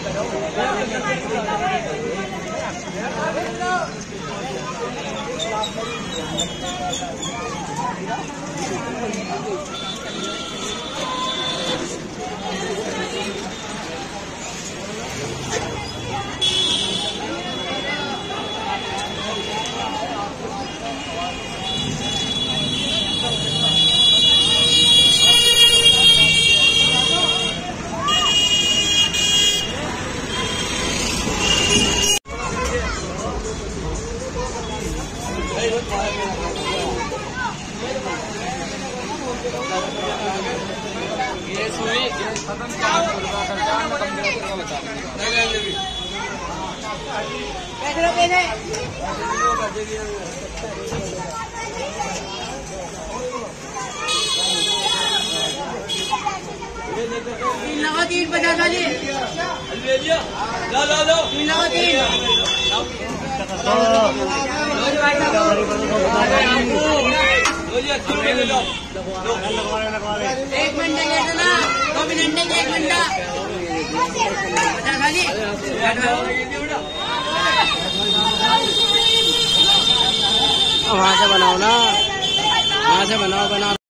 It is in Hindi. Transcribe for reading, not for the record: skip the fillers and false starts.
ये सुई खत्म क्या लगा 350 वाली ले लिया लो लो लो लगा 3 ले लो 1 मिनट देंगे ना 2 मिनट देंगे 1 मिनट 50 वाली वहाँ से बनाओ ना, वहाँ से बनाओ।